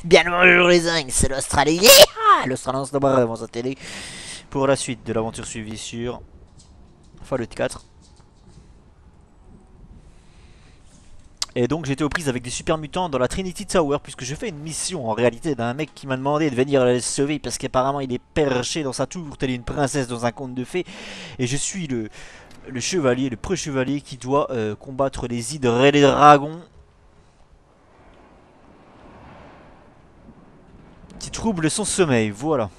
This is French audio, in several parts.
Bien le bonjour les zincs, c'est l'Australie. L'Australien se barre devant sa télé pour la suite de l'aventure suivie sur Fallout 4. Et donc j'étais aux prises avec des super mutants dans la Trinity Tower, puisque je fais une mission en réalité d'un mec qui m'a demandé de venir le sauver parce qu'apparemment il est perché dans sa tour telle une princesse dans un conte de fées. Et je suis le chevalier, le pré-chevalier qui doit combattre les hydres et les dragons qui troublent son sommeil, voilà.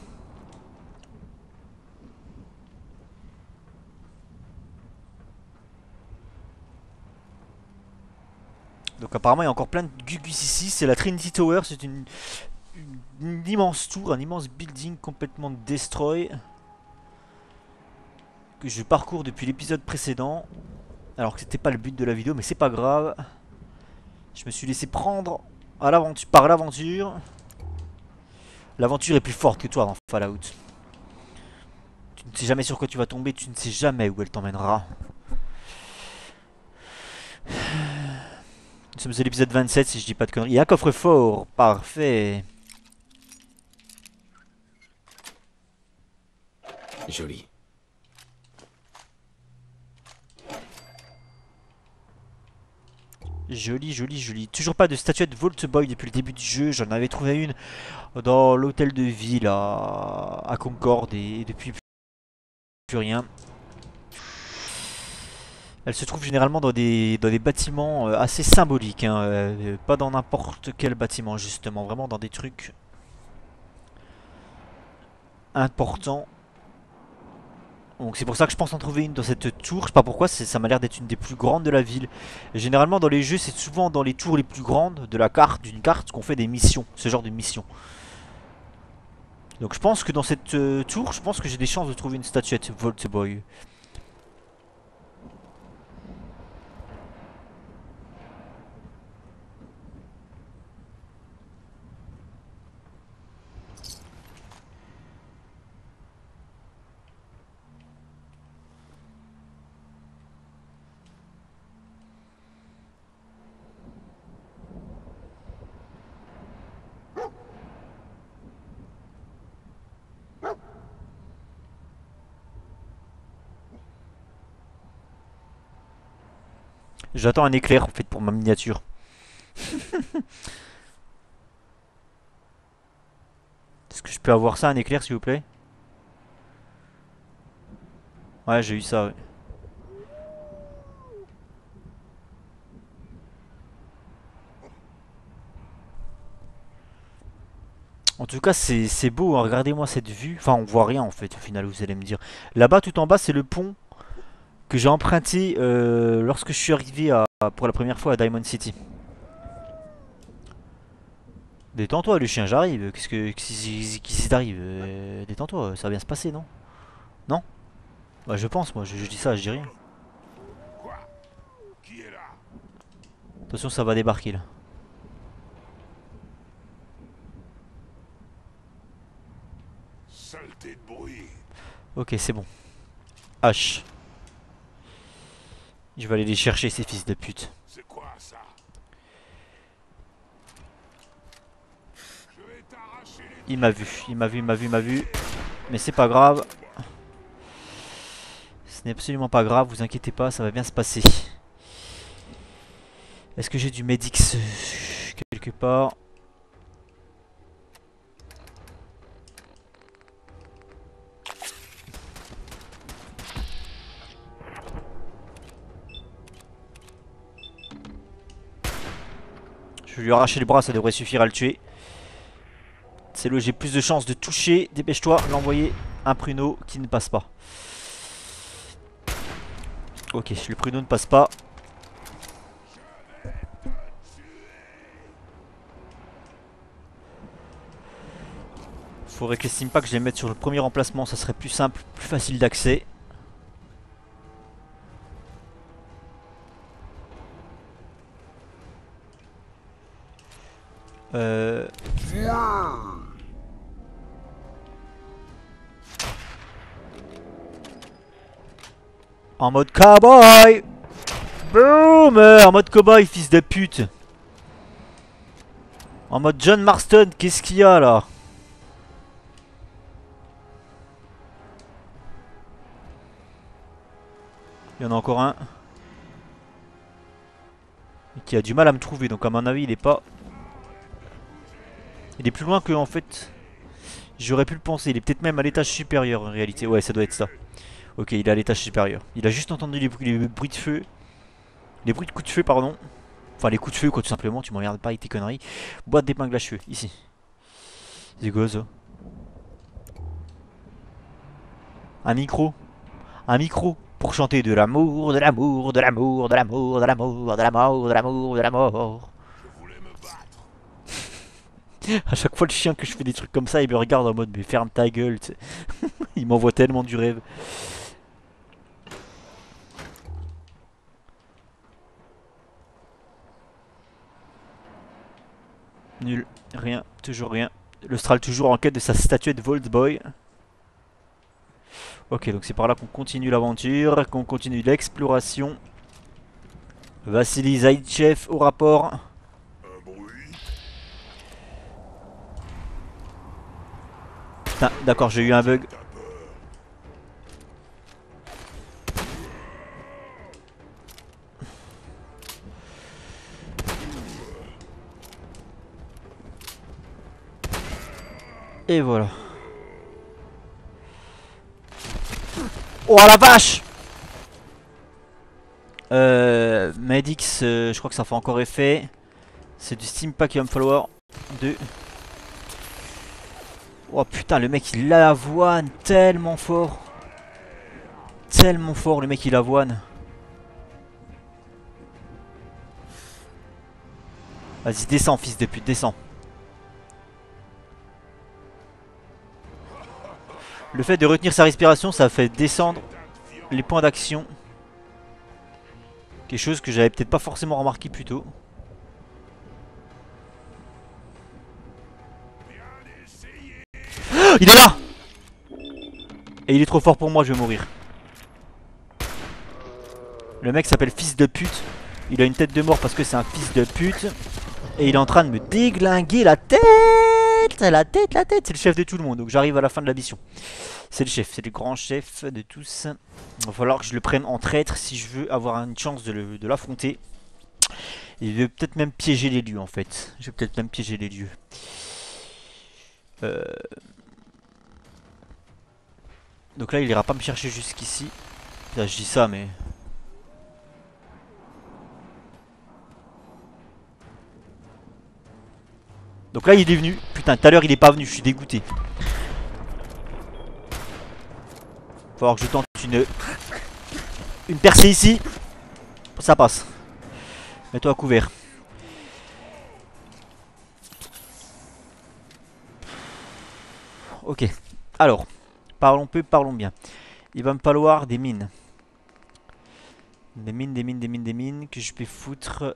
Donc apparemment il y a encore plein de gugus ici, c'est la Trinity Tower, c'est une immense tour, un immense building complètement destroy que je parcours depuis l'épisode précédent, alors que c'était pas le but de la vidéo, mais c'est pas grave. Je me suis laissé prendre à par l'aventure. L'aventure est plus forte que toi dans Fallout. Tu ne sais jamais sur quoi tu vas tomber, tu ne sais jamais où elle t'emmènera. Nous sommes à l'épisode 27 si je dis pas de conneries. Il y a un coffre-fort, parfait. Joli. Joli, joli, joli. Toujours pas de statuette Vault Boy depuis le début du jeu. J'en avais trouvé une dans l'hôtel de ville à Concorde et depuis plus rien. Elle se trouve généralement dans des bâtiments assez symboliques, hein, pas dans n'importe quel bâtiment justement, vraiment dans des trucs importants. Donc c'est pour ça que je pense en trouver une dans cette tour, je sais pas pourquoi, ça m'a l'air d'être une des plus grandes de la ville. Et généralement dans les jeux c'est souvent dans les tours les plus grandes de la carte, d'une carte, qu'on fait des missions, ce genre de missions. Donc je pense que dans cette tour, je pense que j'ai des chances de trouver une statuette Vault Boy. J'attends un éclair en fait pour ma miniature. Est-ce que je peux avoir ça, un éclair s'il vous plaît? Ouais, j'ai eu ça, ouais. En tout cas, c'est beau, hein. Regardez-moi cette vue. Enfin, on voit rien en fait, au final, vous allez me dire. Là-bas, tout en bas, c'est le pont que j'ai emprunté lorsque je suis arrivé pour la première fois à Diamond City. Détends-toi, le chien, j'arrive. Qu'est-ce qui t'arrive? Détends-toi, ça va bien se passer, non? Non? Bah, je pense, moi, je dis ça, je dis rien. Quoi? Qui est là? Attention, ça va débarquer là. Saleté de bruit. Ok, c'est bon. H. Je vais aller les chercher, ces fils de pute. C'est quoi ça? Je vais t'arracher les... Il m'a vu, il m'a vu, il m'a vu, il m'a vu. Mais c'est pas grave. Ce n'est absolument pas grave, vous inquiétez pas, ça va bien se passer. Est-ce que j'ai du Medix quelque part? Je vais lui arracher les bras, ça devrait suffire à le tuer. C'est là où j'ai plus de chances de toucher. Dépêche-toi, l'envoyer un pruneau qui ne passe pas. Ok, le pruneau ne passe pas. Faudrait que les Stimpack je les mette sur le premier emplacement, ça serait plus simple, plus facile d'accès. En mode cowboy. Boom. En mode cowboy, fils de pute. En mode John Marston, qu'est-ce qu'il y a là? Il y en a encore un. Et qui a du mal à me trouver, donc à mon avis il est pas... Il est plus loin que en fait... J'aurais pu le penser, il est peut-être même à l'étage supérieur en réalité. Ouais, ça doit être ça. Ok, il est à l'étage supérieur. Il a juste entendu les bruits de feu. Les bruits de coups de feu, pardon. Enfin, les coups de feu, quoi, tout simplement. Tu m'emmerdes pas avec tes conneries. Boîte d'épingle à cheveux, ici. C'est quoi ça? Un micro. Un micro. Pour chanter de l'amour, de l'amour, de l'amour, de l'amour, de l'amour, de l'amour, de l'amour, de l'amour. Je voulais me battre. A chaque fois, le chien que je fais des trucs comme ça, il me regarde en mode, mais ferme ta gueule, tu sais. Il m'envoie tellement du rêve. Nul. Rien. Toujours rien. Le Stral toujours en quête de sa statuette Vault Boy. Ok, donc c'est par là qu'on continue l'aventure, qu'on continue l'exploration. Vassili Zaitchev au rapport. Un bruit. Putain, d'accord, j'ai eu un bug. T'as peur. Et voilà. Oh la vache! Medix, je crois que ça fait encore effet. C'est du Steam Pack, il va me falloir 2. Oh putain, le mec il avoine tellement fort. Tellement fort, le mec il avoine. Vas-y, descends, fils de pute, descends. Le fait de retenir sa respiration, ça fait descendre les points d'action. Quelque chose que j'avais peut-être pas forcément remarqué plus tôt. Il est là! Et il est trop fort pour moi, je vais mourir. Le mec s'appelle fils de pute. Il a une tête de mort parce que c'est un fils de pute. Et il est en train de me déglinguer la tête. La tête, la tête. C'est le chef de tout le monde. Donc j'arrive à la fin de la mission. C'est le chef, c'est le grand chef de tous. Il va falloir que je le prenne en traître si je veux avoir une chance de l'affronter. Il veut peut-être même piéger les lieux en fait. Je vais peut-être même piéger les lieux. Donc là il ira pas me chercher jusqu'ici. Là je dis ça mais... Donc là il est venu. Putain, tout à l'heure il est pas venu, je suis dégoûté. Va falloir que je tente une percée ici. Ça passe. Mets-toi à couvert. Ok. Alors, parlons peu, parlons bien. Il va me falloir des mines. Des mines, des mines, des mines, des mines que je peux foutre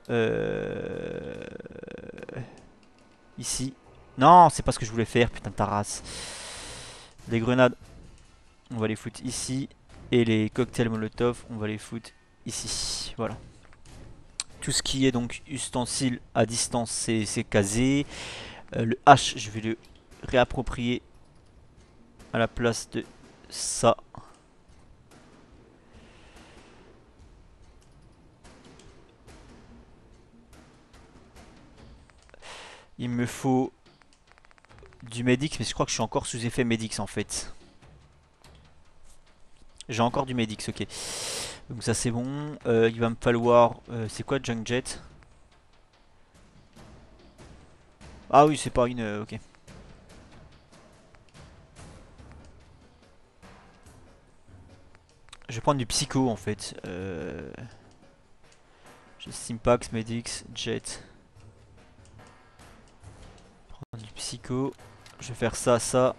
ici. Non, c'est pas ce que je voulais faire, putain de ta race. Les grenades, on va les foutre ici. Et les cocktails Molotov, on va les foutre ici. Voilà. Tout ce qui est donc ustensile à distance, c'est casé. Le H, je vais le réapproprier à la place de ça. Il me faut du Medix, mais je crois que je suis encore sous effet Medix en fait. J'ai encore du Medix, ok. Donc ça c'est bon. Il va me falloir... c'est quoi Junk Jet? Ah oui, c'est pas une... ok. Je vais prendre du Psycho en fait. J'ai Stimpax, Medix, Jet. Prendre du Psycho. Je vais faire ça, ça.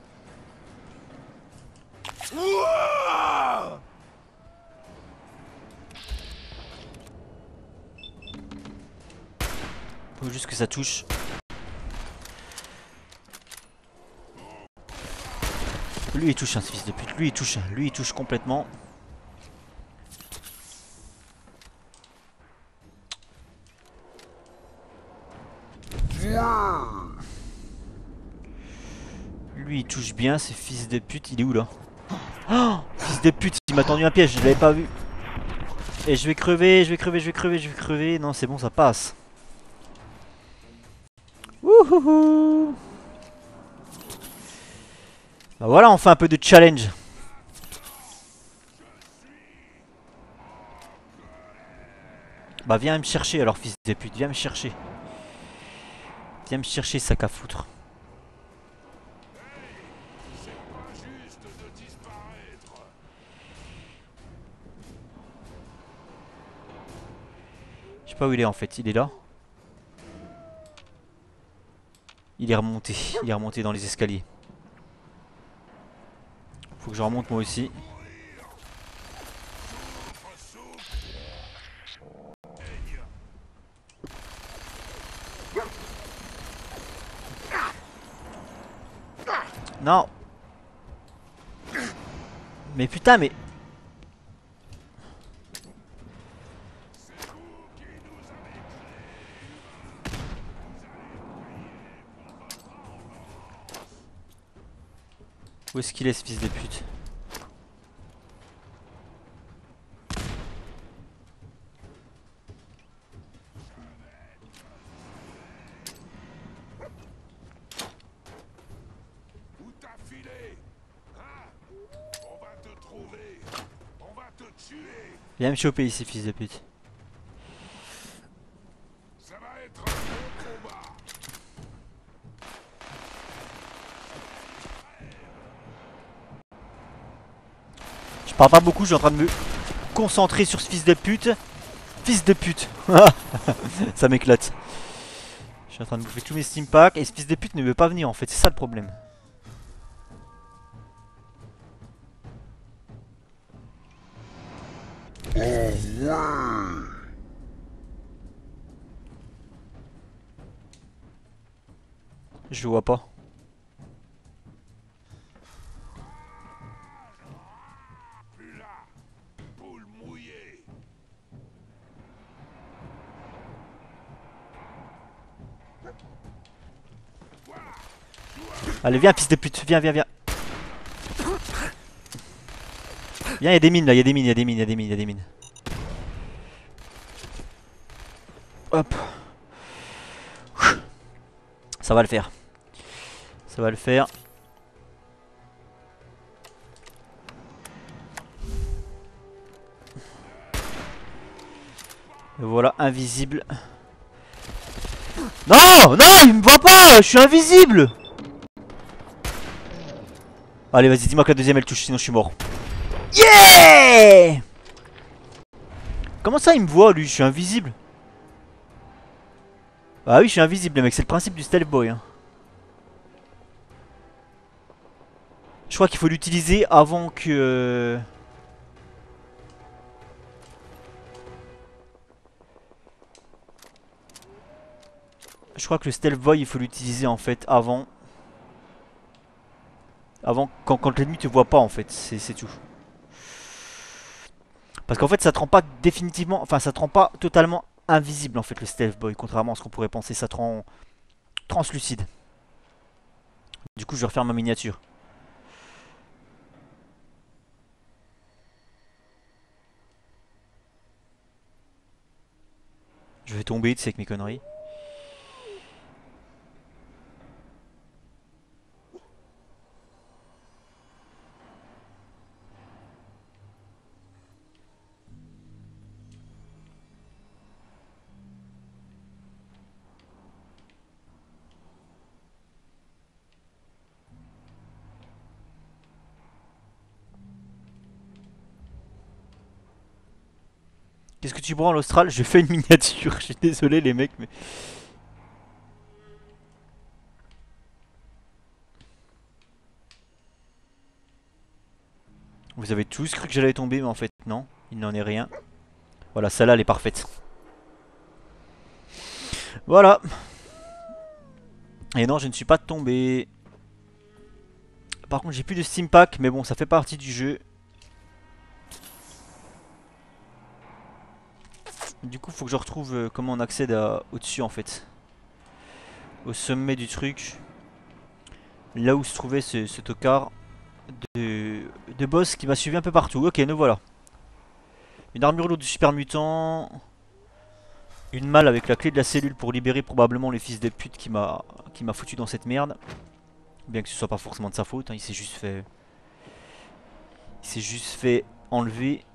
Faut juste que ça touche. Lui il touche, hein, ce fils de pute. Lui il touche complètement. Lui il touche bien, ce fils de pute. Il est où là? Oh, fils de pute, il m'a tendu un piège, je l'avais pas vu. Et je vais crever, je vais crever, je vais crever, je vais crever. Non, c'est bon, ça passe. Wouhouhou. Bah voilà, on fait un peu de challenge. Bah viens me chercher alors, fils de pute, viens me chercher. Viens me chercher, sac à foutre. Je sais pas où il est en fait, il est là. Il est remonté dans les escaliers. Faut que je remonte moi aussi. Non. Mais putain, mais... Où est-ce qu'il est ce fils de pute? Où t'as filé? Hein? On va te trouver. On va te tuer. Viens me choper ici, fils de pute. Ça va être un bon combat. Je parle pas beaucoup, je suis en train de me concentrer sur ce fils de pute. Fils de pute. Ça m'éclate. Je suis en train de bouffer tous mes steam packs et ce fils de pute ne veut pas venir en fait, c'est ça le problème. Je le vois pas. Plus là. Poule mouillée. Allez viens fils de pute, viens, viens, viens. Viens, il y a des mines là, il y a des mines, il y a des mines, il y a des mines, il y a des mines. Hop. Ça va le faire. Ça va le faire. Et voilà, invisible. Non, non, il me voit pas, je suis invisible. Allez, vas-y, dis-moi que la deuxième elle touche, sinon je suis mort. Yeah! Comment ça il me voit lui? Je suis invisible. Bah oui, je suis invisible, mec, c'est le principe du stealth boy. Hein. Je crois qu'il faut l'utiliser avant que... Je crois que le stealth boy il faut l'utiliser en fait avant. Avant, quand l'ennemi te voit pas en fait, c'est tout. Parce qu'en fait ça te rend pas définitivement, enfin ça te rend pas totalement invisible en fait le stealth boy, contrairement à ce qu'on pourrait penser, ça te rend translucide. Du coup je vais refaire ma miniature. Je vais tomber, tu sais, avec mes conneries. Qu'est-ce que tu branles l'Austral? Je fais une miniature, je suis désolé les mecs mais... Vous avez tous cru que j'allais tomber mais en fait non, il n'en est rien. Voilà, celle-là elle est parfaite. Voilà. Et non, je ne suis pas tombé. Par contre j'ai plus de steam pack mais bon ça fait partie du jeu. Du coup faut que je retrouve comment on accède au-dessus en fait. Au sommet du truc. là où se trouvait ce tocard de boss qui m'a suivi un peu partout. Ok, nous voilà. Une armure lourde du super mutant. Une malle avec la clé de la cellule pour libérer probablement le fils de pute qui m'a foutu dans cette merde. Bien que ce soit pas forcément de sa faute, hein, il s'est juste fait. Il s'est juste fait enlever.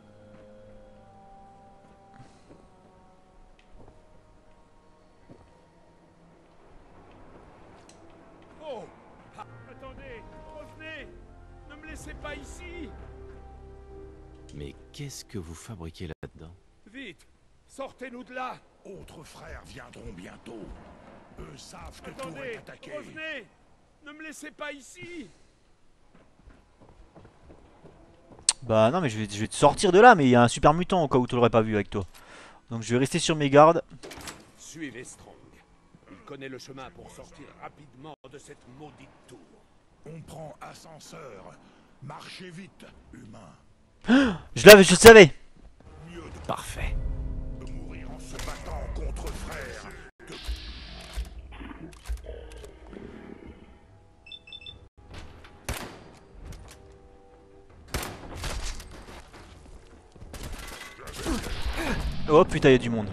Oh ah, attendez, revenez. Ne me laissez pas ici. Mais qu'est-ce que vous fabriquez là-dedans? Vite, sortez-nous de là. Autres frères viendront bientôt. Eux savent que tout est attaqué. Revenez. Ne me laissez pas ici. Bah non mais je vais te sortir de là, mais il y a un super mutant au cas où tu l'aurais pas vu avec toi. Donc je vais rester sur mes gardes. Suivez Strong. Il connaît le chemin pour sortir rapidement de cette maudite tour. On prend ascenseur. Marchez vite, humain. Je le savais. Mieux Parfait. de mourir en se battant contre frères. Oh putain, il y a du monde.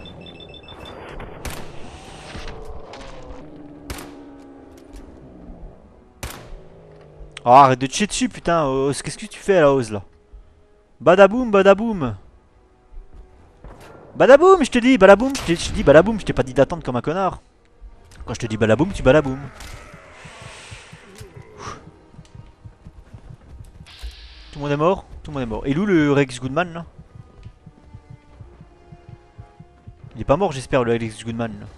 Oh, arrête de te chier dessus, putain. Oz, qu'est-ce que tu fais à la Oz là? Badaboum, badaboum. Badaboum, je te dis, badaboum. Je te dis badaboum, je t'ai pas dit d'attendre comme un connard. Quand je te dis badaboum, tu badaboum. Tout le monde est mort? Tout le monde est mort. Et où le Rex Goodman là? Il est pas mort, j'espère, le Rex Goodman là.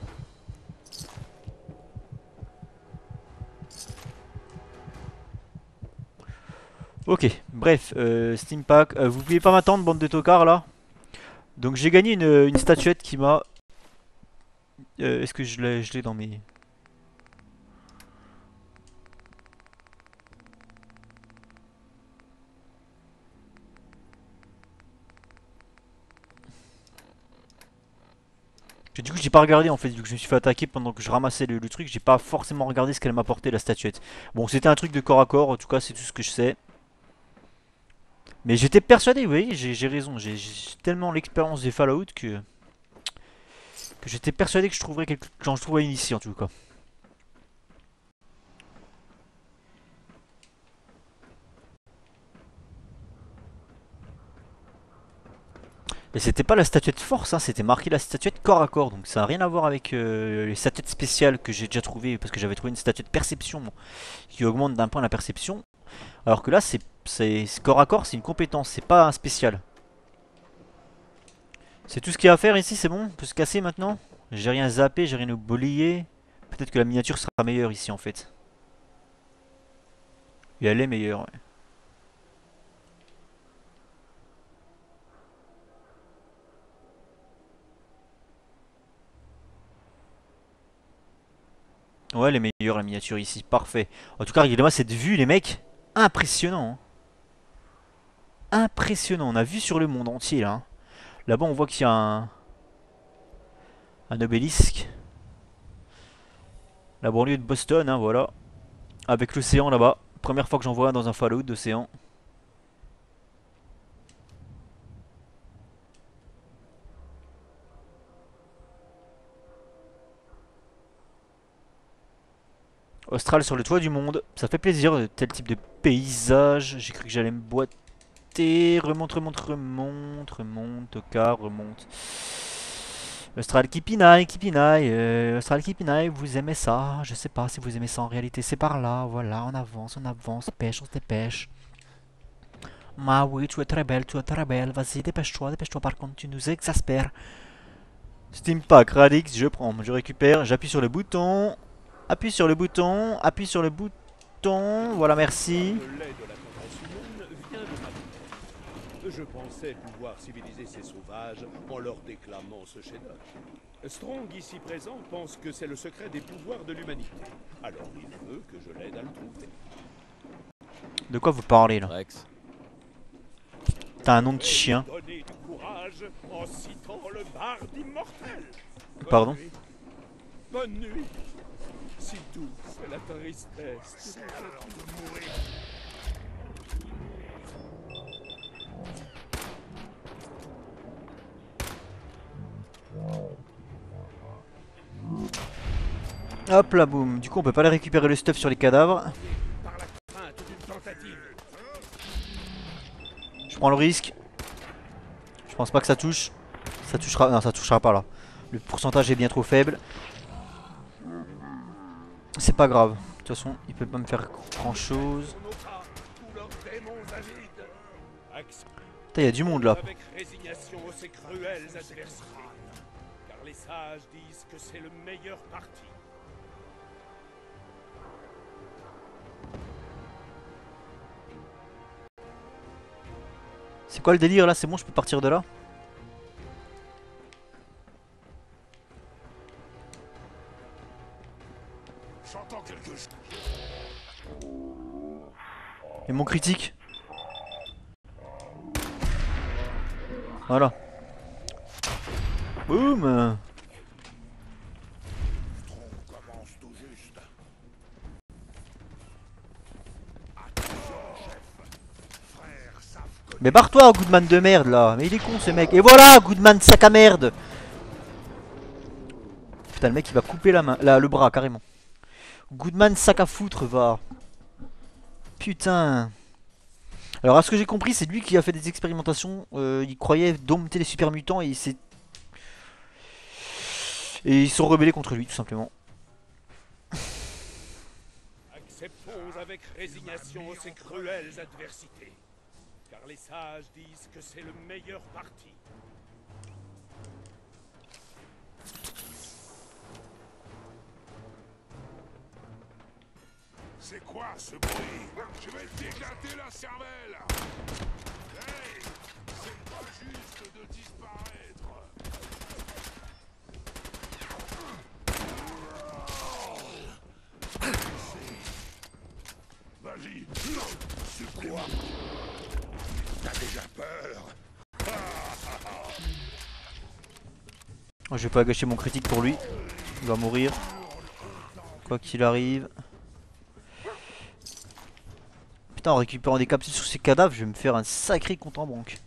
Ok, bref, Steam Pack. Vous pouvez pas m'attendre, bande de tocards là. Donc j'ai gagné une statuette qui m'a. Est-ce que je l'ai dans mes. Du coup j'ai pas regardé en fait, vu que je me suis fait attaquer pendant que je ramassais le truc, j'ai pas forcément regardé ce qu'elle m'apportait la statuette. Bon, c'était un truc de corps à corps, en tout cas c'est tout ce que je sais. Mais j'étais persuadé, vous voyez, j'ai raison, j'ai tellement l'expérience des Fallout que j'étais persuadé que je trouverais j'en trouverais une ici en tout cas. Et c'était pas la statuette force, hein, c'était marqué la statuette corps à corps, donc ça n'a rien à voir avec les statuettes spéciales que j'ai déjà trouvées, parce que j'avais trouvé une statuette perception qui augmente d'un point la perception, alors que là c'est corps à corps, c'est une compétence, c'est pas un spécial. C'est tout ce qu'il y a à faire ici, c'est bon? On peut se casser maintenant? J'ai rien zappé, j'ai rien oublié. Peut-être que la miniature sera meilleure ici en fait. Et elle est meilleure, ouais. Ouais, elle est meilleure la miniature ici, parfait. En tout cas, regardez-moi cette vue, les mecs. Impressionnant, hein. Impressionnant, on a vu sur le monde entier là, hein. Là-bas, on voit qu'il y a un obélisque. La banlieue de Boston, hein, voilà. Avec l'océan là-bas. Première fois que j'en vois un dans un Fallout d'océan. Austral sur le toit du monde. Ça fait plaisir, tel type de paysage. J'ai cru que j'allais me boiter. Remonte, remonte, remonte. Remonte, tocard, remonte. Austral qui pinaille, qui pinaille. Austral qui pinaille, vous aimez ça? Je sais pas si vous aimez ça en réalité. C'est par là, voilà, on avance, on avance. On se dépêche. Ma oui, tu es très belle, tu es très belle. Vas-y, dépêche-toi, dépêche-toi. Par contre, tu nous exaspères. Steam Pack, Radix, je prends, je récupère, j'appuie sur le bouton. Appuie sur le bouton, appuie sur le bouton. Voilà, merci. Le lait de la tendance humaine vient de ma bouche. Je pensais pouvoir civiliser ces sauvages en leur déclamant ce chef-d'œuvre. Strong, ici présent, pense que c'est le secret des pouvoirs de l'humanité. Alors il veut que je l'aide à le trouver. De quoi vous parlez là? Rex, T'as un nom de chien. Donner du courage en citant le barde immortel. Pardon? Bonne nuit. si douce est la tristesse. C'est l'heure de mourir. Hop là, boum. Du coup, on peut pas aller récupérer le stuff sur les cadavres. Par la crainte d'une tentative. Je prends le risque. Je pense pas que ça touche. Ça touchera. Non, ça touchera pas là. Le pourcentage est bien trop faible. C'est pas grave. De toute façon, il peut pas me faire grand chose. Putain, y a du monde là. Avec résignation ces cruelles adversités. Car les sages disent que c'est le meilleur parti. C'est quoi le délire là? C'est bon, je peux partir de là? J'entends quelque chose. Et mon critique? Voilà. Boum. Commence tout juste. Mais barre-toi, Goodman de merde là. Mais il est con ce mec. Et voilà, Goodman sac à merde. Putain, le mec il va couper la main, le bras carrément. Goodman sac à foutre, va. Putain. Alors à ce que j'ai compris, c'est lui qui a fait des expérimentations. Il croyait dompter les super mutants et il s'est... Et ils sont rebellés contre lui tout simplement. Acceptons avec résignation ces cruelles adversités. Car les sages disent que c'est le meilleur parti. C'est quoi ce bruit? Je vais t'éclater la cervelle! Hey! C'est pas juste de disparaître! Vas-y! C'est quoi? T'as déjà peur? Je vais pas gâcher mon critique pour lui. Il va mourir. Quoi qu'il arrive. Putain, en récupérant des capsules sur ces cadavres, je vais me faire un sacré compte en banque.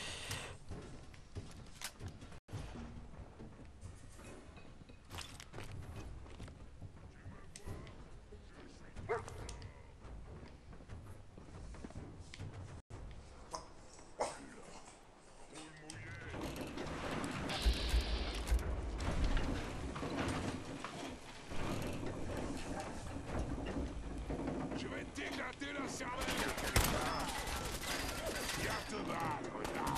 Je vais t'éclater la cervelle! Viens te battre, là!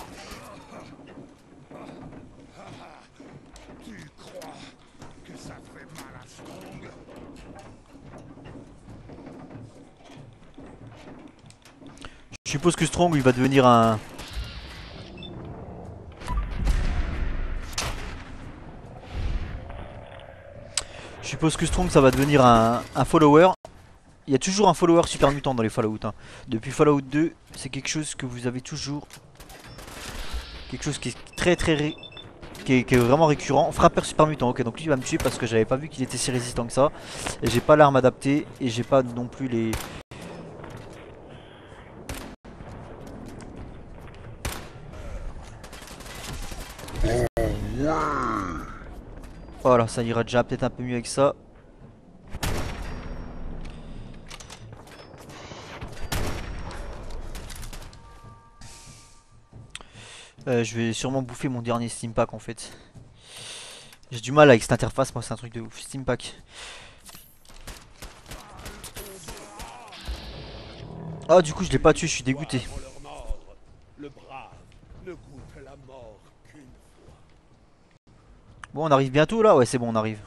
Tu crois que ça ferait mal à Strong? Je suppose que Strong il va devenir un... Je suppose que Strong ça va devenir un follower. Il y a toujours un follower super mutant dans les Fallout hein. Depuis Fallout 2, c'est quelque chose que vous avez toujours. Quelque chose qui est qui est vraiment récurrent. Frappeur super mutant, ok, donc lui il va me tuer parce que j'avais pas vu qu'il était si résistant que ça. Et j'ai pas l'arme adaptée et j'ai pas non plus les... Voilà, ça ira déjà peut-être un peu mieux avec ça. Je vais sûrement bouffer mon dernier Steam Pack en fait. J'ai du mal avec cette interface, moi c'est un truc de ouf. Steam Pack. Ah du coup je l'ai pas tué, je suis dégoûté. Avant leur mort, le brave ne goûte la mort qu'une fois. Bon on arrive bientôt là, ouais c'est bon on arrive.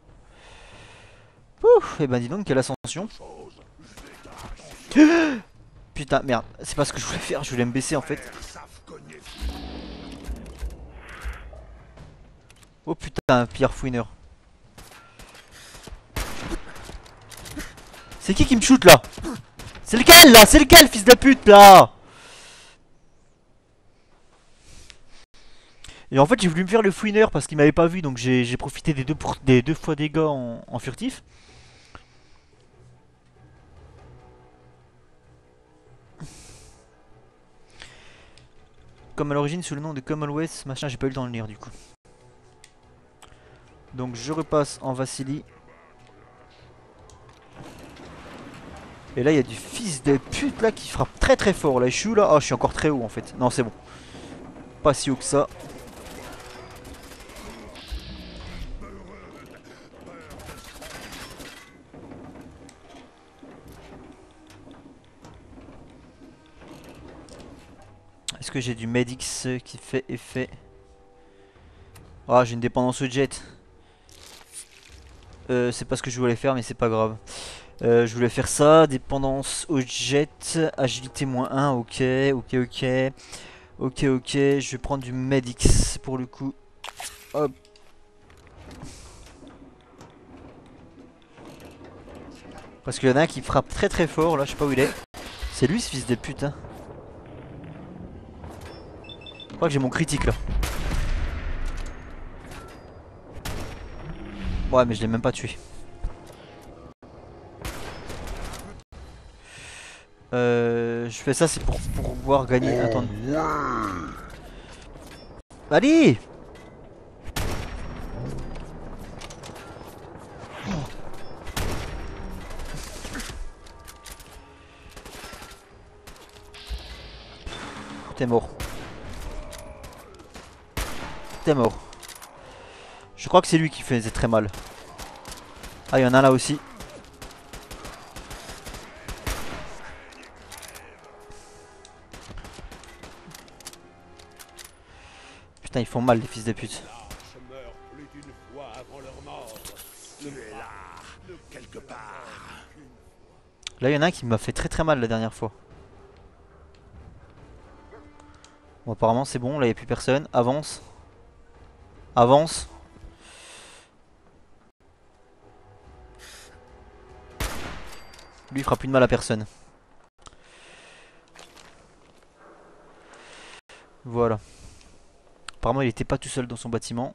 Ouf, et ben dis donc quelle ascension. Putain merde, c'est pas ce que je voulais faire, je voulais me baisser en fait. Oh putain, Pierre Fouiner. C'est qui me shoot là? C'est lequel là? C'est lequel fils de pute là? Et en fait j'ai voulu me faire le fouineur parce qu'il m'avait pas vu, donc j'ai profité des deux fois dégâts en furtif. comme à l'origine sous le nom de Commonwealth, machin, j'ai pas eu le temps de le lire du coup. Donc je repasse en Vassili. Et là il y a du fils de pute là qui frappe très très fort. Là je suis où là? Ah, je suis encore très haut en fait. Non, c'est bon. Pas si haut que ça. Est-ce que j'ai du Medix qui fait effet? Ah, j'ai une dépendance au jet. C'est pas ce que je voulais faire, mais c'est pas grave. Je voulais faire ça, dépendance au jet, agilité -1, ok, ok. Ok, je vais prendre du Medix pour le coup. Hop. Parce qu'il y en a un qui frappe très très fort, là, je sais pas où il est. C'est lui ce fils de pute, hein. Je crois que j'ai mon critique là. Ouais, mais je l'ai même pas tué. Je fais ça, c'est pour pouvoir gagner. Attends. Allez! T'es mort. T'es mort. Je crois que c'est lui qui faisait très mal. Ah, il y en a là aussi. Putain, ils font mal les fils de pute. Lâches meurent plus d'une fois avant leur mort. Tu es là, quelque part. Là, il y en a un qui m'a fait très très mal la dernière fois. Bon, apparemment, c'est bon. Là, il n'y a plus personne. Avance. Avance. Lui, il fera plus de mal à personne. Voilà. Apparemment, il était pas tout seul dans son bâtiment.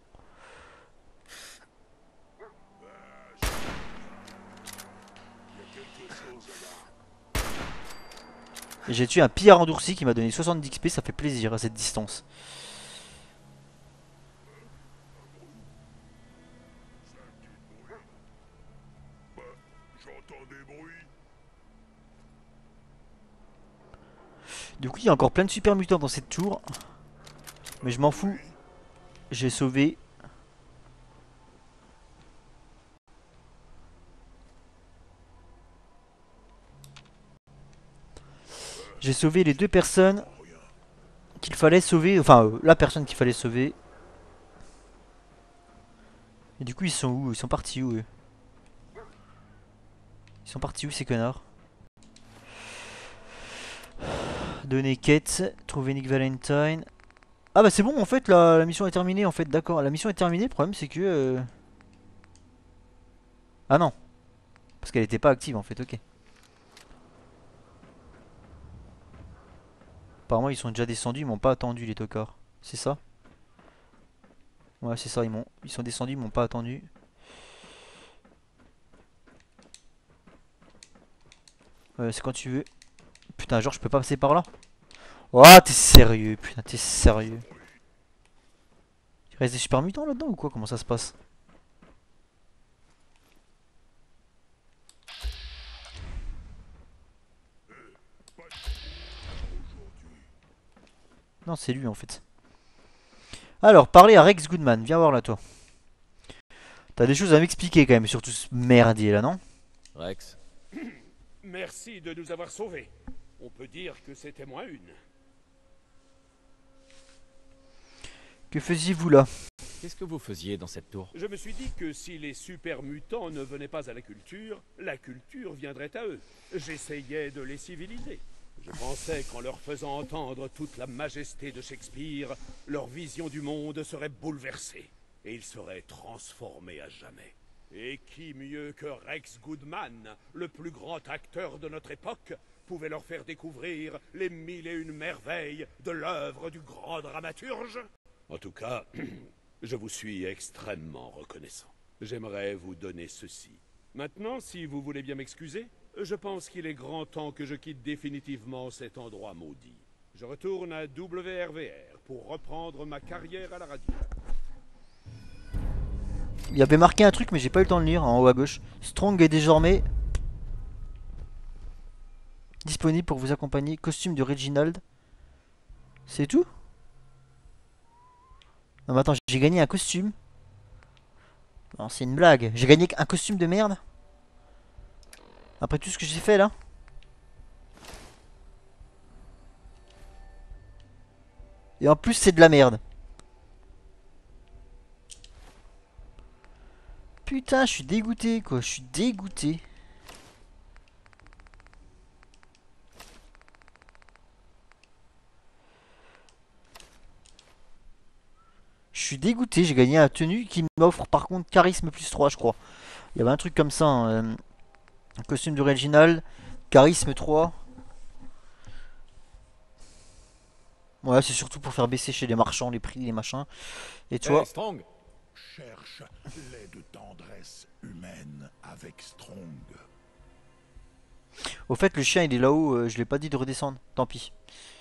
Et j'ai tué un pillard endurci qui m'a donné 70 XP, ça fait plaisir à cette distance. J'entends des bruits. Du coup, il y a encore plein de super mutants dans cette tour. Mais je m'en fous. J'ai sauvé. J'ai sauvé les deux personnes qu'il fallait sauver. Enfin, la personne qu'il fallait sauver. Et du coup, ils sont où? Ils sont partis où eux? Ils sont partis où ces connards? Donner quête, trouver Nick Valentine. Ah bah c'est bon en fait, la mission est terminée en fait, d'accord. La mission est terminée, le problème c'est que... Ah non, parce qu'elle était pas active en fait, ok. Apparemment ils sont déjà descendus, ils m'ont pas attendu les tocards. C'est ça? Ouais c'est ça, ils sont descendus, ils m'ont pas attendu. C'est quand tu veux. Putain, genre je peux pas passer par là? Oh t'es sérieux, putain t'es sérieux. Il reste des super mutants là-dedans ou quoi? Comment ça se passe? Non c'est lui en fait. Alors, parler à Rex Goodman, viens voir là toi. T'as des choses à m'expliquer quand même sur tout ce merdier là, non? Rex, Merci de nous avoir sauvés. On peut dire que c'était moins une. Que faisiez-vous là? qu'est-ce que vous faisiez dans cette tour? Je me suis dit que si les super mutants ne venaient pas à la culture viendrait à eux. J'essayais de les civiliser. Je pensais qu'en leur faisant entendre toute la majesté de Shakespeare, leur vision du monde serait bouleversée. Et ils seraient transformés à jamais. Et qui mieux que Rex Goodman, le plus grand acteur de notre époque, pouvait leur faire découvrir les 1001 merveilles de l'œuvre du grand dramaturge? En tout cas, je vous suis extrêmement reconnaissant. J'aimerais vous donner ceci. Maintenant, si vous voulez bien m'excuser, je pense qu'il est grand temps que je quitte définitivement cet endroit maudit. Je retourne à WRVR pour reprendre ma carrière à la radio. Il y avait marqué un truc mais j'ai pas eu le temps de lire en haut à gauche. Strong est désormais disponible pour vous accompagner. Costume de Reginald. C'est tout? Non mais attends, j'ai gagné un costume. Non, c'est une blague. J'ai gagné un costume de merde. Après tout ce que j'ai fait là. Et en plus c'est de la merde. Putain, je suis dégoûté quoi. Je suis dégoûté. Je suis dégoûté, j'ai gagné un tenue qui m'offre par contre charisme plus 3 je crois. Il y avait un truc comme ça, hein, un costume d'original, charisme 3. Ouais, c'est surtout pour faire baisser chez les marchands les prix, les machins. Et tu vois, Strong. Cherche lait de tendresse humaine avec Strong. au fait le chien il est là-haut, je lui ai pas dit de redescendre, tant pis.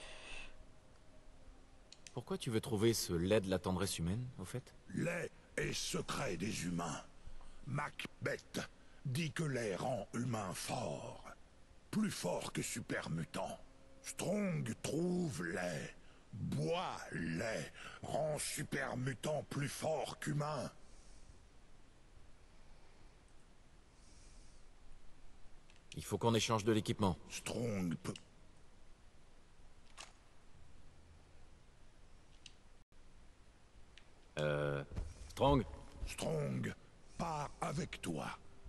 Pourquoi tu veux trouver ce lait de la tendresse humaine, au fait? Lait est secret des humains. Macbeth dit que lait rend humain fort. Plus fort que super mutant. Strong trouve lait. Bois lait. Rend super mutant plus fort qu'humain. Il faut qu'on échange de l'équipement. Strong peut... Strong. Strong part avec toi.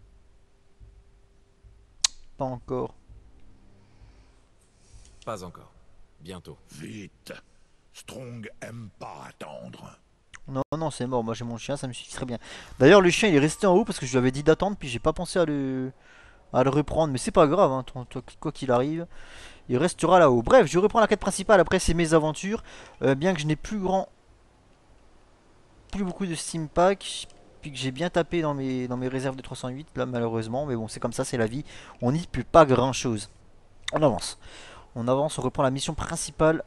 Pas encore. Pas encore. Bientôt. Vite. Strong aime pas attendre. Non, non, c'est mort, moi j'ai mon chien, ça me suffit très bien. D'ailleurs le chien il est resté en haut parce que je lui avais dit d'attendre, puis j'ai pas pensé à le reprendre. Mais c'est pas grave, hein, quoi qu'il arrive, il restera là-haut. Bref, je reprends la quête principale, après c'est mes aventures. Bien que je n'ai plus beaucoup de Steam Pack, puis que j'ai bien tapé dans mes réserves de 308 là malheureusement, mais bon c'est comme ça, c'est la vie, on n'y peut pas grand chose. On avance, on reprend la mission principale.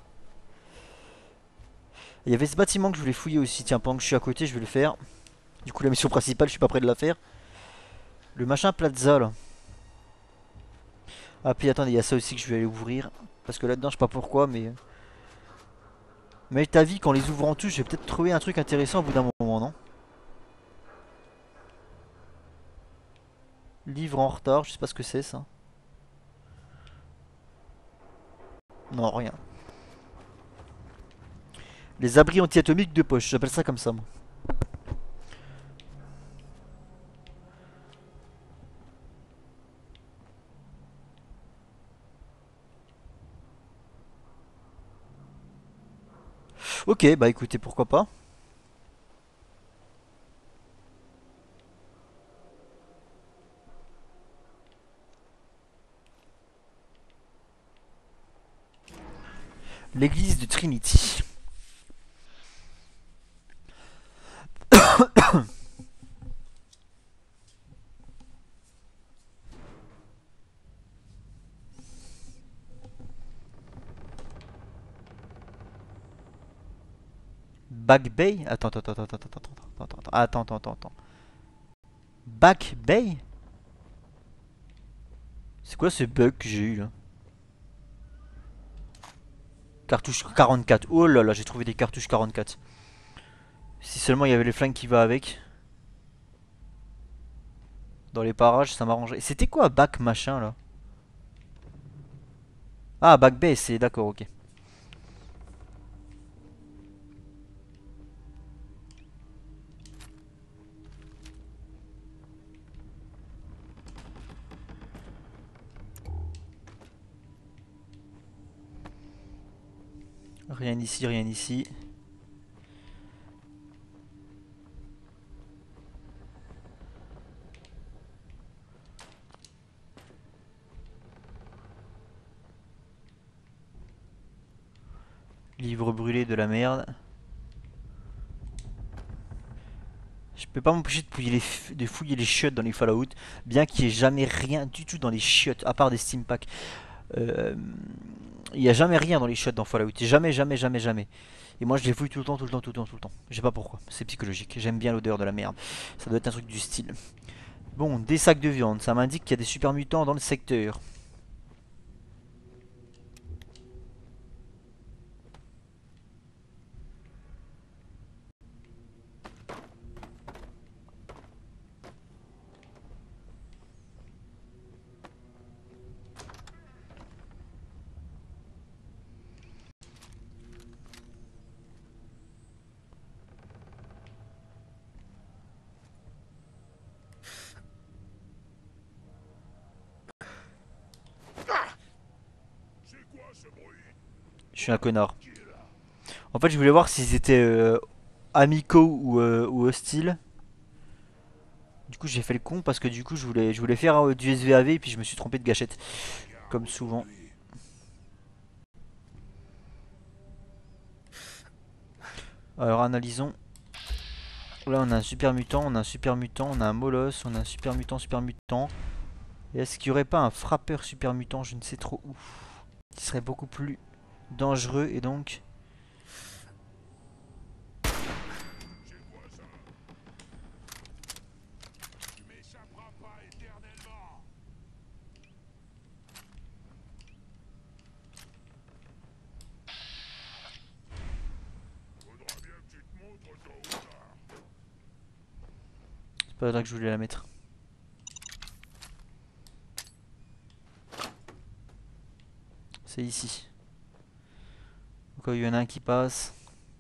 Il y avait ce bâtiment que je voulais fouiller aussi, tiens pendant que je suis à côté je vais le faire. Du coup la mission principale je suis pas prêt de la faire. Le machin Plaza là. Ah puis attendez, il y a ça aussi que je vais aller ouvrir, parce que là-dedans je sais pas pourquoi mais... Mais ta vie qu'en les ouvrant tous, je vais peut-être trouver un truc intéressant au bout d'un moment, non? Livre en retard, je sais pas ce que c'est ça. Non, rien. Les abris anti-atomiques de poche, j'appelle ça comme ça moi. Ok, bah écoutez, pourquoi pas. L'église de Trinity. Back Bay. Attends. Back Bay. C'est quoi ce bug que j'ai eu là? Cartouche 44. Oh là là, j'ai trouvé des cartouches 44. Si seulement il y avait les flingues qui va avec. Dans les parages, ça m'arrangerait. C'était quoi Back machin là? Ah, Back Bay, c'est d'accord, ok. Rien ici, rien ici. Livre brûlé de la merde. Je peux pas m'empêcher de fouiller les chiottes dans les Fallout, bien qu'il n'y ait jamais rien du tout dans les chiottes, à part des Steam Packs. Il n'y a jamais rien dans les chiottes dans Fallout. Jamais. Et moi je les fouille tout le temps, tout le temps, tout le temps, tout le temps. Je sais pas pourquoi, c'est psychologique. J'aime bien l'odeur de la merde. Ça doit être un truc du style. Bon, des sacs de viande, ça m'indique qu'il y a des super mutants dans le secteur. Je suis un connard. En fait, je voulais voir s'ils étaient amicaux ou hostiles. Du coup, j'ai fait le con parce que du coup, je voulais faire du SVAV et puis je me suis trompé de gâchette. Comme souvent. Alors, analysons. Là, on a un super mutant, on a un super mutant, on a un molosse, on a un super mutant, super mutant. Et est-ce qu'il n'y aurait pas un frappeur super mutant, je ne sais trop où, qui serait beaucoup plus dangereux et donc... C'est pas là que je voulais la mettre. C'est ici. Au cas où il y en a un qui passe.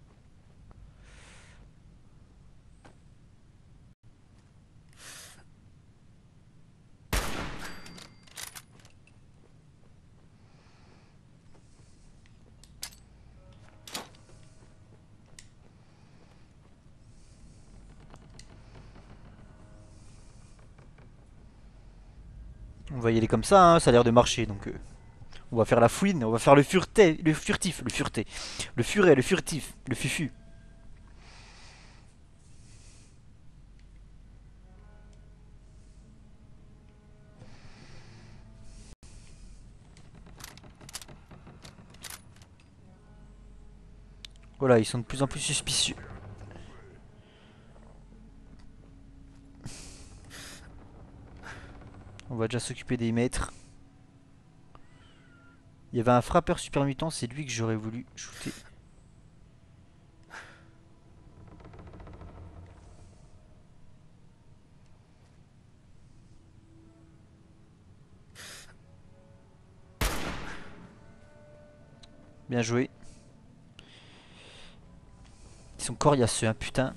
On va y aller comme ça, hein, ça a l'air de marcher donc... on va faire la fouine, on va faire le fureté, le furtif, le fureté, le furet, le furtif, le fufu. Voilà, ils sont de plus en plus suspicieux. On va déjà s'occuper des maîtres. Il y avait un frappeur super mutant, c'est lui que j'aurais voulu shooter. Bien joué. Ils sont coriaces, hein, putain.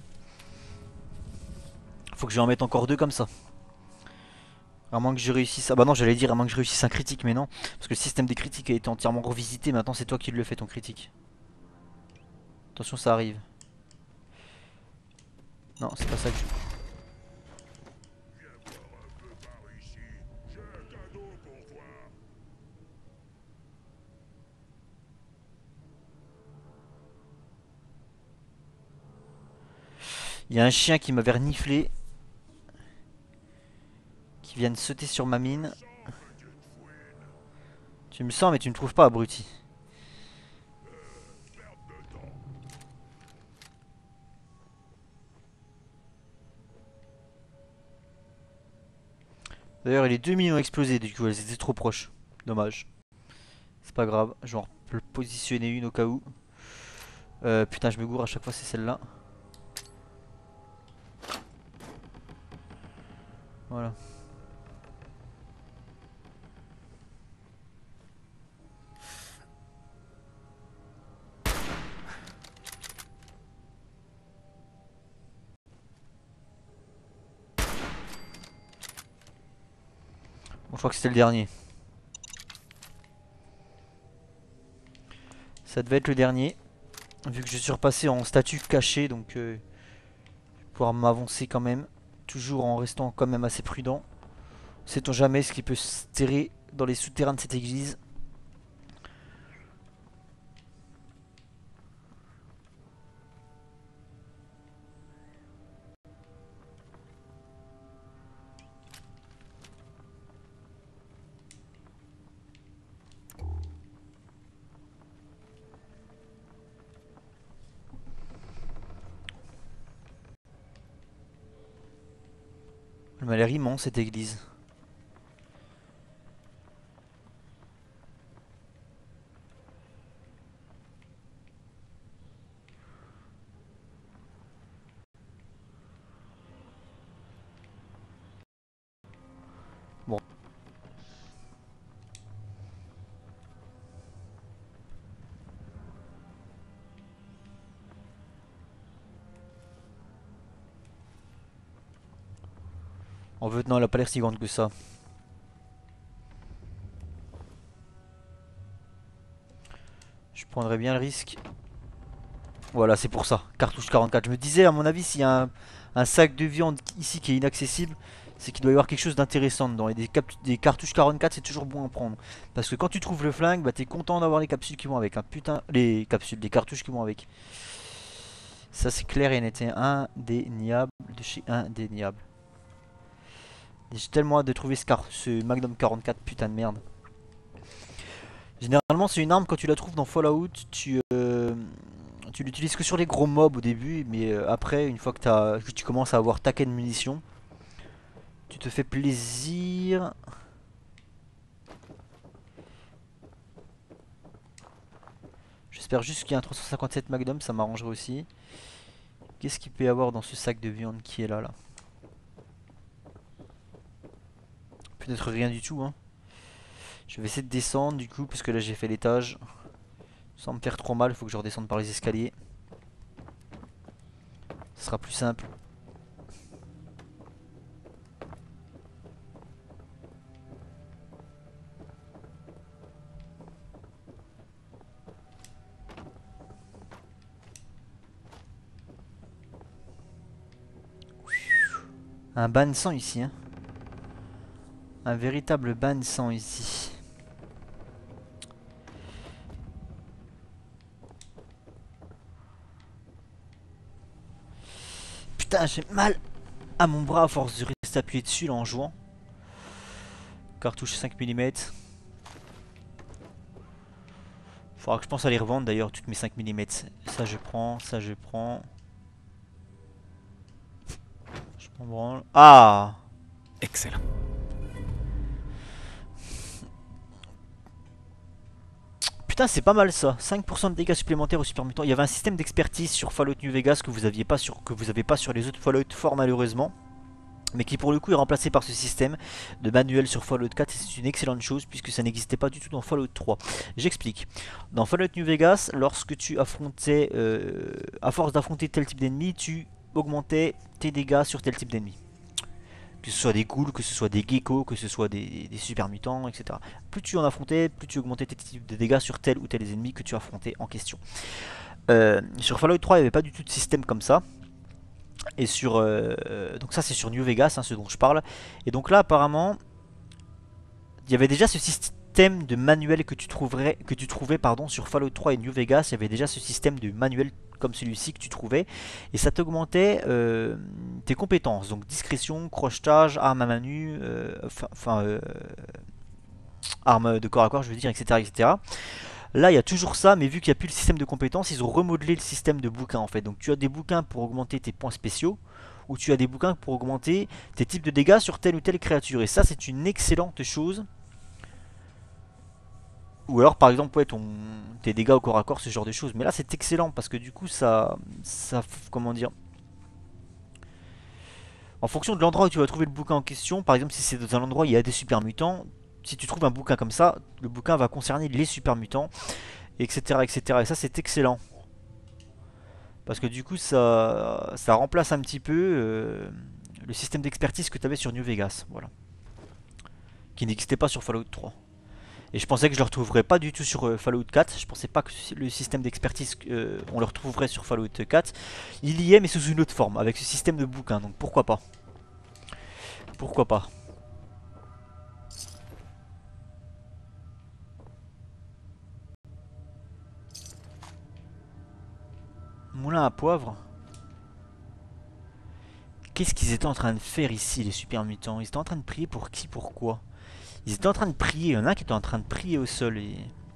Faut que je en mette encore deux comme ça. À moins que je réussisse. Ah bah non, j'allais dire à moins que je réussisse un critique, mais non. Parce que le système des critiques a été entièrement revisité. Maintenant, c'est toi qui le fais, ton critique. Attention, ça arrive. Non, c'est pas ça que je... Il y a un chien qui m'avait reniflé. Qui vient de sauter sur ma mine. Tu me sens, mais tu me trouves pas, abruti. D'ailleurs, les deux mines ont explosé, du coup, elles étaient trop proches. Dommage. C'est pas grave, je vais en positionner une au cas où. Putain, je me gourre à chaque fois, c'est celle-là. Voilà. Bon, je crois que c'était le dernier. Ça devait être le dernier. Vu que je suis repassé en statut caché, donc je vais pouvoir m'avancer quand même. Toujours en restant quand même assez prudent. Sait-on jamais ce qui peut se terrer dans les souterrains de cette église. Elle m'a l'air immense cette église. Bon. En fait, non, elle a pas l'air si grande que ça. Je prendrais bien le risque. Voilà, c'est pour ça. Cartouche 44. Je me disais, à mon avis, s'il y a un sac de viande ici qui est inaccessible, c'est qu'il doit y avoir quelque chose d'intéressant dedans. Et des cartouches 44, c'est toujours bon à prendre. Parce que quand tu trouves le flingue, bah t'es content d'avoir les capsules qui vont avec. Hein. Putain, les capsules, les cartouches qui vont avec. Ça, c'est clair et net. C'est indéniable de chez indéniable. J'ai tellement hâte de trouver ce Magnum 44, putain de merde. Généralement, c'est une arme, quand tu la trouves dans Fallout, tu l'utilises que sur les gros mobs au début, mais après, une fois que tu commences à avoir taquet de munitions, tu te fais plaisir. J'espère juste qu'il y a un 357 Magnum, ça m'arrangerait aussi. Qu'est-ce qu'il peut y avoir dans ce sac de viande qui est là, là? Peut-être rien du tout, hein. Je vais essayer de descendre du coup, parce que là j'ai fait l'étage. Sans me faire trop mal, il faut que je redescende par les escaliers. Ce sera plus simple. Un bain de sang ici, hein. Un véritable bain de sang ici. Putain, j'ai mal à mon bras à force de rester appuyé dessus là en jouant. Cartouche 5 mm. Faudra que je pense à les revendre d'ailleurs, toutes mes 5 mm. Ça je prends, ça je prends. Je m'en branle. Ah! Excellent. Putain, c'est pas mal ça. 5% de dégâts supplémentaires au super mutant. Il y avait un système d'expertise sur Fallout New Vegas que vous avez pas sur les autres Fallout fort malheureusement. Mais qui pour le coup est remplacé par ce système de manuel sur Fallout 4 et c'est une excellente chose puisque ça n'existait pas du tout dans Fallout 3. J'explique. Dans Fallout New Vegas, lorsque tu affrontais, à force d'affronter tel type d'ennemi, tu augmentais tes dégâts sur tel type d'ennemi. Que ce soit des ghouls, que ce soit des geckos, que ce soit des super mutants, etc. Plus tu en affrontais, plus tu augmentais tes types de dégâts sur tel ou tel ennemis que tu affrontais en question. Sur Fallout 3, il n'y avait pas du tout de système comme ça. Et donc ça c'est sur New Vegas, hein, ce dont je parle. Et donc là apparemment, il y avait déjà ce système de manuel que tu trouvais sur Fallout 3 et New Vegas. Il y avait déjà ce système de manuel comme celui-ci que tu trouvais. Et ça t'augmentait tes compétences. Donc discrétion, crochetage, arme à main nue, arme de corps à corps je veux dire, etc. etc. Là, il y a toujours ça, mais vu qu'il n'y a plus le système de compétences, ils ont remodelé le système de bouquins en fait. Donc tu as des bouquins pour augmenter tes points spéciaux, ou tu as des bouquins pour augmenter tes types de dégâts sur telle ou telle créature. Et ça, c'est une excellente chose. Ou alors, par exemple, ouais, tes dégâts au corps à corps, ce genre de choses. Mais là, c'est excellent parce que du coup, comment dire, en fonction de l'endroit où tu vas trouver le bouquin en question, par exemple, si c'est dans un endroit où il y a des super mutants, si tu trouves un bouquin comme ça, le bouquin va concerner les super mutants, etc. etc. Et ça, c'est excellent. Parce que du coup, ça remplace un petit peu le système d'expertise que tu avais sur New Vegas. Voilà. Qui n'existait pas sur Fallout 3. Et je pensais que je le retrouverais pas du tout sur Fallout 4. Je pensais pas que le système d'expertise, on le retrouverait sur Fallout 4. Il y est, mais sous une autre forme, avec ce système de bouquin. Donc pourquoi pas. Pourquoi pas. Moulin à poivre. Qu'est-ce qu'ils étaient en train de faire ici, les super mutants? Ils étaient en train de prier pour qui, pourquoi? Ils étaient en train de prier, il y en a un qui était en train de prier au sol et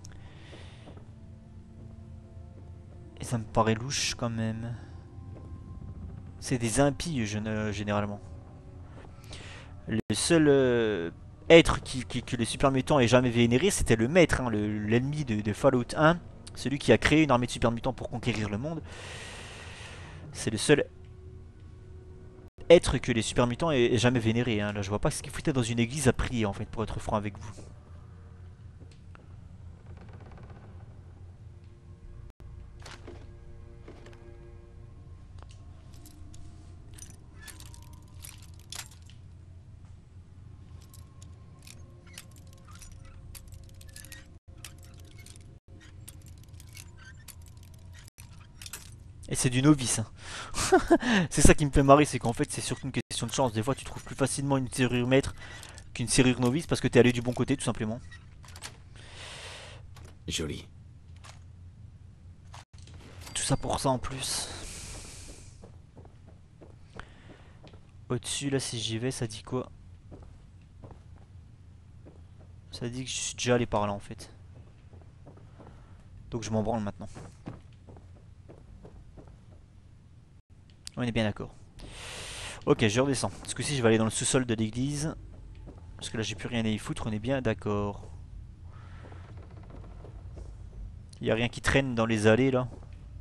ça me paraît louche quand même. C'est des impies généralement. Le seul être que les super mutants aient jamais vénéré, c'était le maître, hein, l'ennemi de Fallout 1. Celui qui a créé une armée de super mutants pour conquérir le monde. C'est le seul être que les super mutants aient jamais vénéré. Hein. Là, je vois pas ce qu'il foutait dans une église à prier, en fait, pour être franc avec vous. Et c'est du novice. Hein. C'est ça qui me fait marrer, c'est qu'en fait c'est surtout une question de chance. Des fois tu trouves plus facilement une serrure maître qu'une serrure novice parce que t'es allé du bon côté tout simplement. Joli. Tout ça pour ça en plus. Au-dessus là si j'y vais ça dit quoi? Ça dit que je suis déjà allé par là en fait. Donc je m'en branle maintenant. On est bien d'accord. Ok, je redescends. Ce coup-ci, je vais aller dans le sous-sol de l'église. Parce que là, j'ai plus rien à y foutre, on est bien d'accord. Il n'y a rien qui traîne dans les allées, là.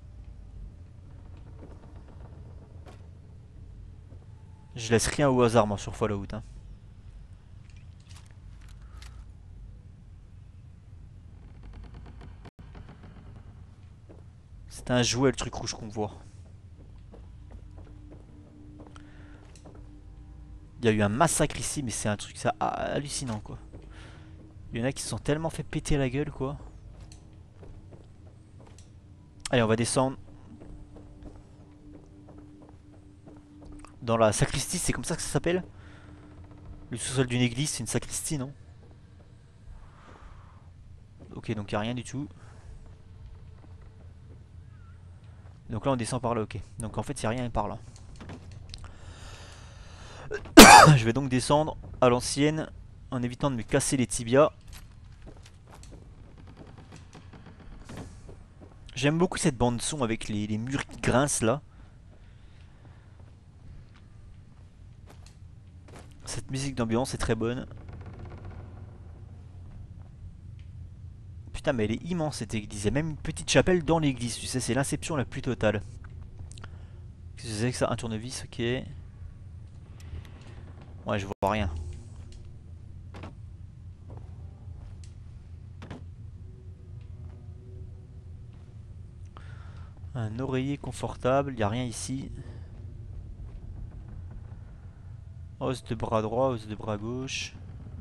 Je laisse rien au hasard, moi, sur Fallout. Hein. C'est un jouet, le truc rouge qu'on voit. Il y a eu un massacre ici, mais c'est un truc ça hallucinant quoi. Il y en a qui se sont tellement fait péter la gueule quoi. Allez, on va descendre. Dans la sacristie, c'est comme ça que ça s'appelle? Le sous-sol d'une église, c'est une sacristie, non? Ok, donc il n'y a rien du tout. Donc là, on descend par là, ok. Donc en fait, il n'y a rien par là. Je vais donc descendre à l'ancienne en évitant de me casser les tibias. J'aime beaucoup cette bande son avec les murs qui grincent là. Cette musique d'ambiance est très bonne. Putain mais elle est immense cette église. Il y a même une petite chapelle dans l'église. Tu sais c'est l'inception la plus totale. Qu'est-ce que c'est que ça? Un tournevis, ok. Ouais je vois rien. Un oreiller confortable, il n'y a rien ici. Os de bras droit, os de bras gauche.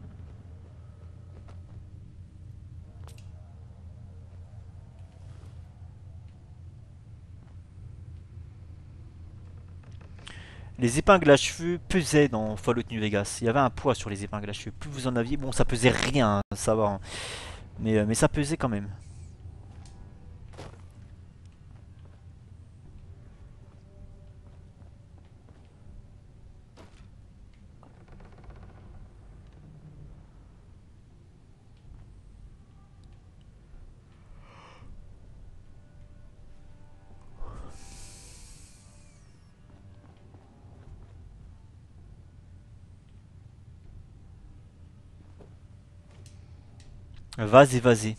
Les épingles à cheveux pesaient dans Fallout New Vegas. Il y avait un poids sur les épingles à cheveux. Plus vous en aviez, bon ça pesait rien, hein, ça va. Hein. Mais ça pesait quand même. Vas-y, vas-y.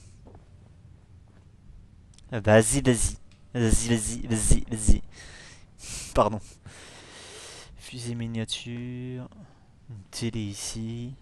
Vas-y, vas-y. Vas-y, vas-y, vas-y, vas-y. Pardon. Fusée miniature. Une télé ici.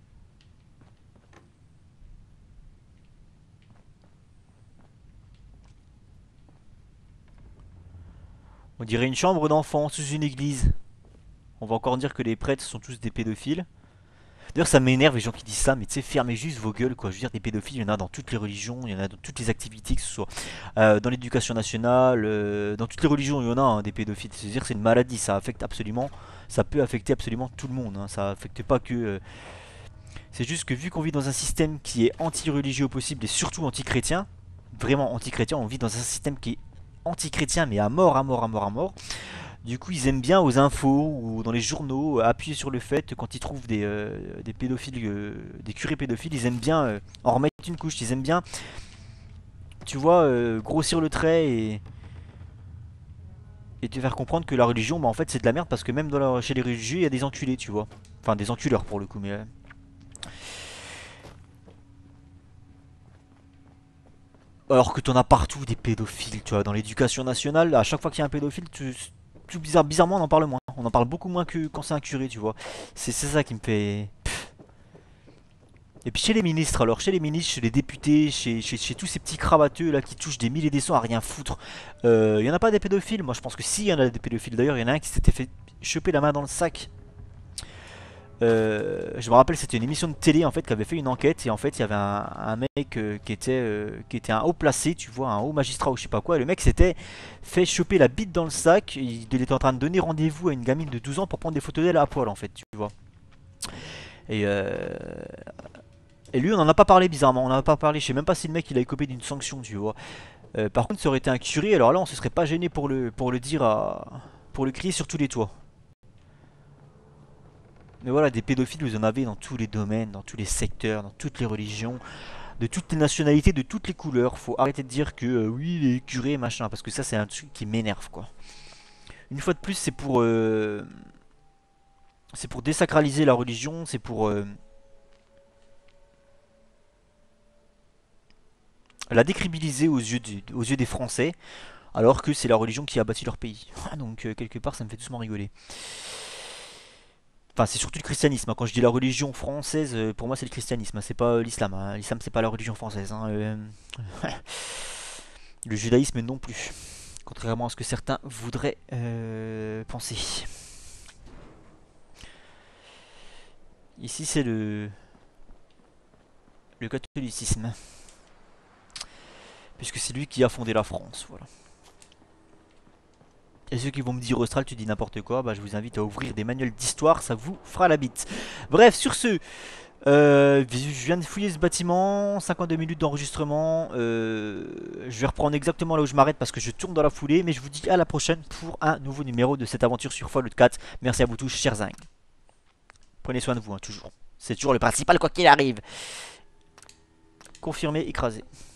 On dirait une chambre d'enfant sous une église. On va encore dire que les prêtres sont tous des pédophiles. D'ailleurs, ça m'énerve les gens qui disent ça, mais tu sais, fermez juste vos gueules, quoi. Je veux dire, des pédophiles, il y en a dans toutes les religions, il y en a dans toutes les activités, que ce soit dans l'éducation nationale, dans toutes les religions, il y en a hein, des pédophiles. C'est-à-dire, c'est une maladie, ça affecte absolument, ça peut affecter absolument tout le monde. Hein. Ça affecte pas que. C'est juste que vu qu'on vit dans un système qui est anti-religieux au possible et surtout anti-chrétien, vraiment anti-chrétien, on vit dans un système qui est anti-chrétien, mais à mort, à mort, à mort, à mort. Du coup, ils aiment bien aux infos ou dans les journaux appuyer sur le fait que quand ils trouvent des pédophiles, des curés pédophiles, ils aiment bien en remettre une couche. Ils aiment bien, tu vois, grossir le trait et te faire comprendre que la religion, bah, en fait, c'est de la merde parce que même chez les religieux, il y a des enculés, tu vois. Enfin, des enculeurs pour le coup, mais... Alors que t'en as partout des pédophiles, tu vois, dans l'éducation nationale, à chaque fois qu'il y a un pédophile, bizarrement on en parle moins. On en parle beaucoup moins que quand c'est un curé, tu vois. C'est ça qui me fait... Et puis chez les ministres, alors chez les ministres, chez les députés, chez tous ces petits cravateux là qui touchent des milliers et des cents à rien foutre, il y en a pas des pédophiles. Moi je pense que si, il y en a des pédophiles. D'ailleurs, il y en a un qui s'était fait choper la main dans le sac. Je me rappelle, c'était une émission de télé en fait qui avait fait une enquête et en fait il y avait un mec qui était un haut placé, tu vois, un haut magistrat ou je sais pas quoi. Et le mec s'était fait choper la bite dans le sac. Il était en train de donner rendez-vous à une gamine de 12 ans pour prendre des photos d'elle à poil en fait, tu vois. Et lui, on en a pas parlé bizarrement, on en a pas parlé. Je sais même pas si le mec il a écopé d'une sanction, tu vois. Par contre, ça aurait été un curé, alors là, on se serait pas gêné pour le dire pour le crier sur tous les toits. Mais voilà, des pédophiles, vous en avez dans tous les domaines, dans tous les secteurs, dans toutes les religions, de toutes les nationalités, de toutes les couleurs. Faut arrêter de dire que oui, les curés, machin, parce que ça, c'est un truc qui m'énerve, quoi. Une fois de plus, c'est pour désacraliser la religion, c'est pour la décrédibiliser aux yeux des Français, alors que c'est la religion qui a bâti leur pays. Donc quelque part ça me fait doucement rigoler. Enfin c'est surtout le christianisme, hein. Quand je dis la religion française, pour moi c'est le christianisme, hein. C'est pas l'islam, hein. L'islam c'est pas la religion française, hein. Le judaïsme non plus. Contrairement à ce que certains voudraient penser. Ici c'est le catholicisme. Puisque c'est lui qui a fondé la France, voilà. Et ceux qui vont me dire Austral, tu dis n'importe quoi, bah je vous invite à ouvrir des manuels d'histoire, ça vous fera la bite. Bref, sur ce, je viens de fouiller ce bâtiment, 52 minutes d'enregistrement. Je vais reprendre exactement là où je m'arrête parce que je tourne dans la foulée, mais je vous dis à la prochaine pour un nouveau numéro de cette aventure sur Fallout 4. Merci à vous tous, chers zincs. Prenez soin de vous, hein, toujours. C'est toujours le principal quoi qu'il arrive. Confirmé, écrasé.